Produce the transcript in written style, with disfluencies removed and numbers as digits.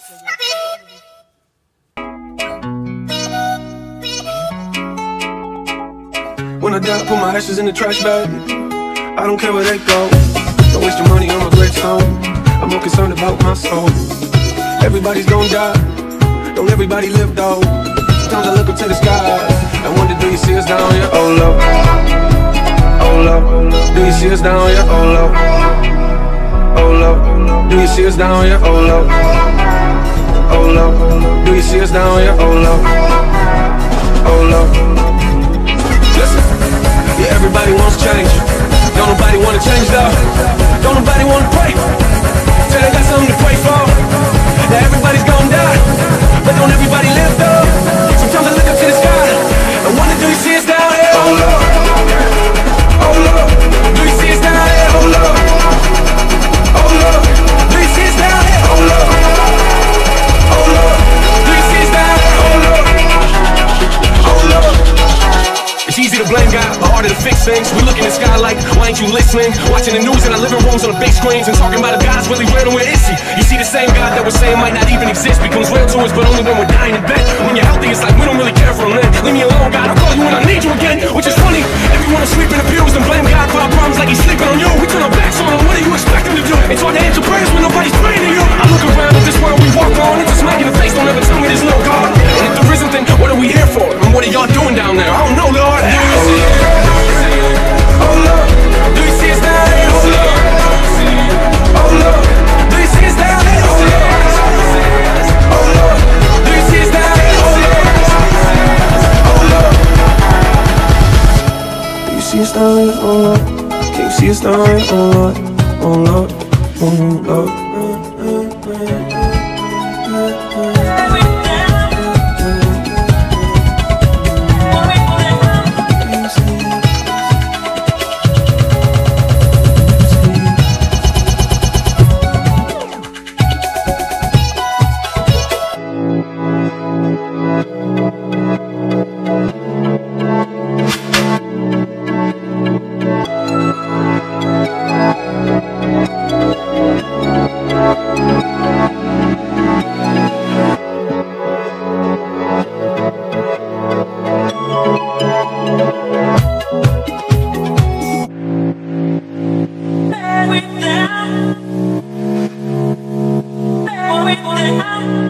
When I die, put my ashes in the trash bag. I don't care where they go. Don't waste your money on my gravestone. I'm more concerned about my soul. Everybody's gonna die. Don't everybody live though. Sometimes I look up to the sky and wonder, do you see us down here? Oh Lord, oh Lord, do you see us down here? Oh Lord, oh Lord, do you see us down here? Oh Lord, oh Lord, do you see us down here? Oh Lord, oh Lord. Listen, yeah, everybody wants change. Don't nobody wanna change though. Don't nobody wanna pray till they got something to pray for. Now everybody's gonna die, but don't everybody live though. Sometimes I look up to the sky and wonder, do you see us down here? Oh Lord, oh Lord, do you see us down here? Oh Lord, oh Lord, do you see us down here? Oh Lord, oh Lord, do you see us down here? Oh Lord, oh Lord. It's easy to blame God, but harder to fix things. We look in the sky like, why ain't you listening? Watching the news in our living rooms on the big screens and talking about if God's really real and where is he? You see the same God that we're saying might not even exist becomes real to us, but only when we're dying in bed. When you're healthy, it's like we don't really care for him then. Leave me alone, God, I'll call you when I need you again. Which is funny, everyone will sleep in the pews and blame God for our problems like he's sleeping on you. We turn our backs on him, what do you expect him to do? It's hard to answer prayers when nobody's praying to you. I look around at this world we walk on, it's a smack in the face, don't ever tell me there's no God. And if there isn't, then what are we here for? And what are y'all doing down there? I don't know, Lord. Oh Lord, do you see us down here? Oh Lord, oh Lord, do you see us down here? Oh Lord, oh Lord, do you see us down here? Oh Lord, oh Lord, do you see us down here? Oh Lord, can you see us down here? Oh Lord, oh Lord, oh Lord. With them.